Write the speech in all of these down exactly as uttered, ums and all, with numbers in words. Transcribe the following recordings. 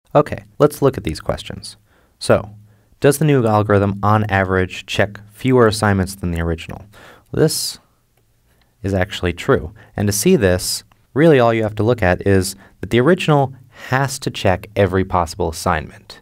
Okay, let's look at these questions. So, does the new algorithm on average check fewer assignments than the original? This is actually true. And to see this, really all you have to look at is that the original has to check every possible assignment.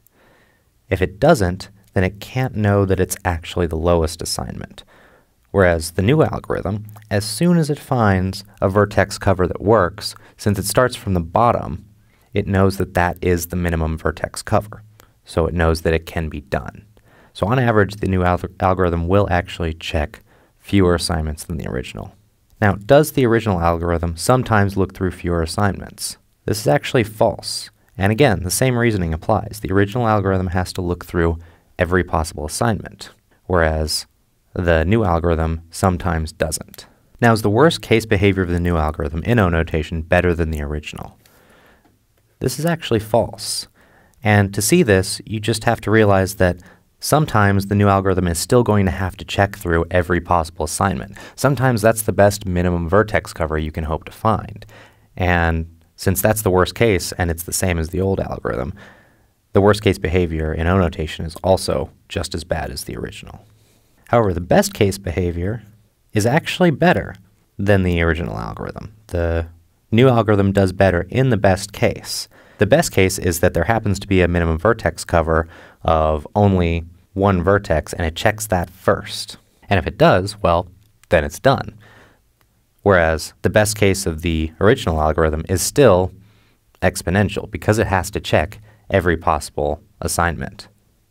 If it doesn't, then it can't know that it's actually the lowest assignment. Whereas the new algorithm, as soon as it finds a vertex cover that works, since it starts from the bottom, it knows that that is the minimum vertex cover. So it knows that it can be done. So on average, the new al algorithm will actually check fewer assignments than the original. Now, does the original algorithm sometimes look through fewer assignments? This is actually false. And again, the same reasoning applies. The original algorithm has to look through every possible assignment, whereas the new algorithm sometimes doesn't. Now, is the worst case behavior of the new algorithm in O notation better than the original? This is actually false. And to see this, you just have to realize that sometimes the new algorithm is still going to have to check through every possible assignment. Sometimes that's the best minimum vertex cover you can hope to find. And since that's the worst case, and it's the same as the old algorithm, the worst case behavior in O notation is also just as bad as the original. However, the best case behavior is actually better than the original algorithm. The new algorithm does better in the best case. The best case is that there happens to be a minimum vertex cover of only one vertex, and it checks that first. And if it does, well, then it's done. Whereas the best case of the original algorithm is still exponential because it has to check every possible assignment.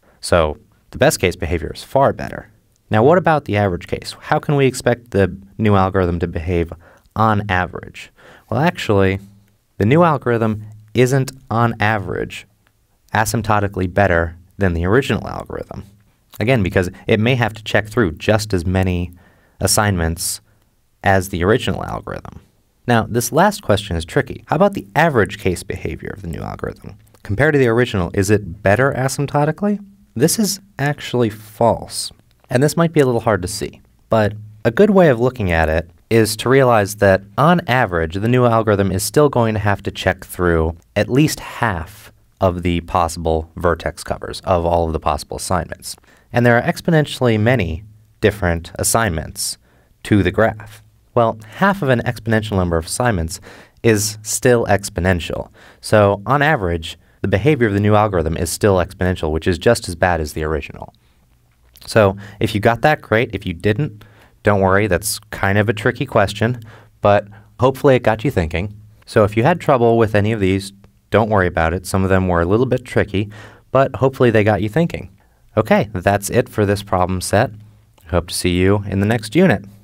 So the best case behavior is far better. Now, what about the average case? How can we expect the new algorithm to behave on average? Well, actually, the new algorithm isn't on average asymptotically better than the original algorithm. Again, because it may have to check through just as many assignments as the original algorithm. Now, this last question is tricky. How about the average case behavior of the new algorithm? Compared to the original, is it better asymptotically? This is actually false. And this might be a little hard to see, but a good way of looking at it is to realize that on average, the new algorithm is still going to have to check through at least half of the possible vertex covers of all of the possible assignments. And there are exponentially many different assignments to the graph. Well, half of an exponential number of assignments is still exponential. So on average, the behavior of the new algorithm is still exponential, which is just as bad as the original. So if you got that, great. If you didn't, don't worry. That's kind of a tricky question, but hopefully it got you thinking. So if you had trouble with any of these, don't worry about it. Some of them were a little bit tricky, but hopefully they got you thinking. Okay, that's it for this problem set. I hope to see you in the next unit.